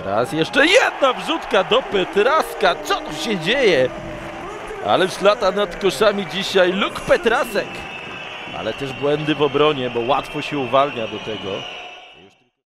Raz jeszcze jedna wrzutka do Petraska. Co tu się dzieje? Ależ lata nad koszami dzisiaj Luke Petrasek. Ale też błędy w obronie, bo łatwo się uwalnia do tego.